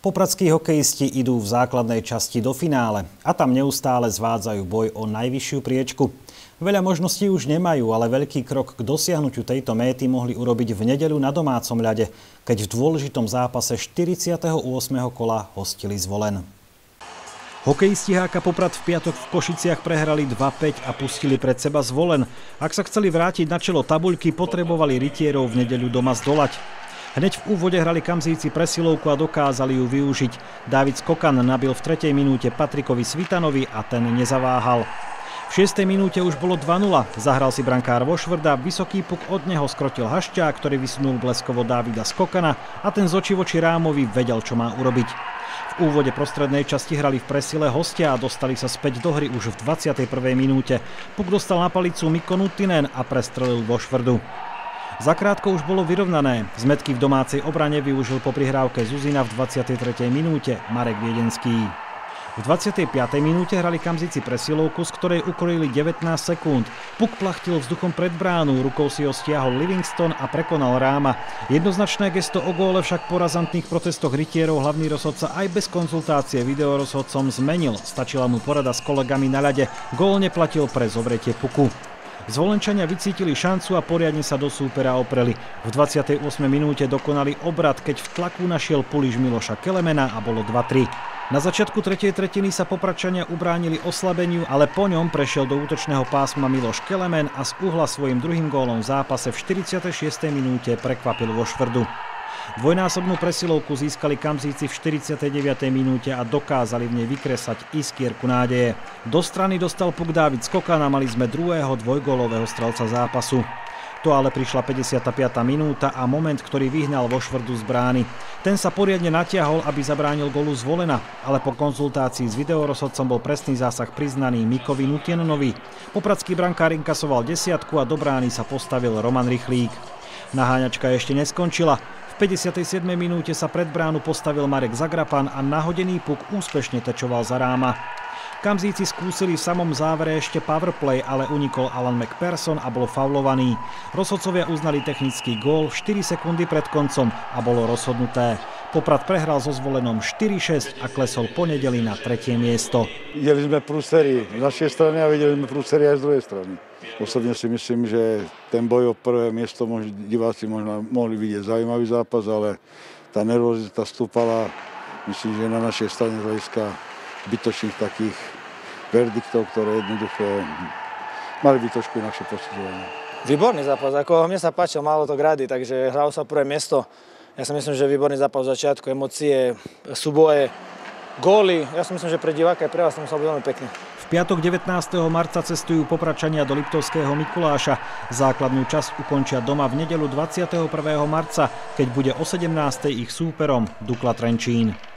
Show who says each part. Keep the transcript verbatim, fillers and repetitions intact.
Speaker 1: Popradskí hokejisti idú v základnej časti do finále a tam neustále zvádzajú boj o najvyššiu priečku. Veľa možností už nemajú, ale veľký krok k dosiahnutiu tejto méty mohli urobiť v nedeľu na domácom ľade, keď v dôležitom zápase štyridsiateho ôsmeho kola hostili Zvolen. Hokejisti há ká Poprad v piatok v Košiciach prehrali dva päť a pustili pred seba Zvolen. Ak sa chceli vrátiť na čelo tabuľky, potrebovali rytierov v nedeľu doma zdolať. Hneď v úvode hrali Kamzíci presilovku a dokázali ju využiť. Dávid Skokan nabil v tretej minúte Patrikovi Svitanovi a ten nezaváhal. V šiestej minúte už bolo dva nula. Zahral si brankár Vošvrda, vysoký puk od neho skrotil Hašťák, ktorý vysunul bleskovo Dávida Skokana a ten z očí voči Rámovi vedel, čo má urobiť. V úvode prostrednej časti hrali v presile hostia a dostali sa späť do hry už v dvadsiatej prvej minúte. Puk dostal na palicu Mikko Nuttinen a prestrelil Vošvrdu. Zakrátko už bolo vyrovnané. Zmätky v domácej obrane využil po prihrávke Zuzina v dvadsiatej tretej minúte Marek Viedenský. V dvadsiatej piatej minúte hrali Kamzici presilovku, z ktorej ukrojili devätnásť sekúnd. Puk plachtil vzduchom pred bránu, rukou si ho stiahol Livingston a prekonal Ráma. Jednoznačné gesto o góle však po razantných protestoch rytierov hlavný rozhodca aj bez konzultácie videorozhodcom zmenil. Stačila mu porada s kolegami na ľade. Gól neplatil pre zovretie puku. Zvolenčania vycítili šancu a poriadne sa do súpera opreli. V dvadsiatej ôsmej minúte dokonali obrat, keď v tlaku našiel puliš Miloša Kelemena a bolo dva tri. Na začiatku tretej tretiny sa Popradčania ubránili oslabeniu, ale po ňom prešiel do útočného pásma Miloš Kelemen a z uhla svojim druhým gólom v zápase v štyridsiatej šiestej minúte prekvapil Vošvrdu. Dvojnásobnú presilovku získali Kamzíci v štyridsiatej deviatej minúte a dokázali v nej vykresať iskierku nádeje. Do strany dostal puk Dávid Skokan a mali sme druhého dvojgólového strelca zápasu. To ale prišla päťdesiata piata minúta a moment, ktorý vyhnal Vošvrdu z brány. Ten sa poriadne natiahol, aby zabránil gólu Zvolena, ale po konzultácii s videorozhodcom bol presný zásah priznaný Mikovi Nuttinenovi. Popradský brankár inkasoval desiatku a do brány sa postavil Roman Rychlík. Naháňačka ešte neskončila. V päťdesiatej siedmej minúte sa pred bránu postavil Marek Zagrapan a nahodený puk úspešne tečoval za Ráma. Kamzíci skúsili v samom závere ešte powerplay, ale unikol Alan McPherson a bol faulovaný. Rozhodcovia uznali technický gól štyri sekundy pred koncom a bolo rozhodnuté. Poprad prehral so Zvolenom štyri šesť a klesol po nedeli na tretie miesto.
Speaker 2: Videli sme prúsery z našej strany a videli sme prúsery aj z druhej strany. Osobne si myslím, že ten boj o prvé miesto diváci možno mohli vidieť zaujímavý zápas, ale tá nervozita stúpala, myslím, že na našej strane z hľadiska bytočných takých verdiktov, ktoré jednoducho mali byť trošku inakšie posudzovanie.
Speaker 3: Výborný zápas, ako mne sa páčil, malo to grady, takže hralo sa prvé miesto. Ja si myslím, že výborný zápas v začiatku, emócie, súboje, góly. Ja si myslím, že pre diváka aj pre vás to muselo byť veľmi pekne.
Speaker 1: V piatok devätnásteho marca cestujú Popradčania do Liptovského Mikuláša. Základnú časť ukončia doma v nedeľu dvadsiateho prvého marca, keď bude o sedemnástej ich súperom Dukla Trenčín.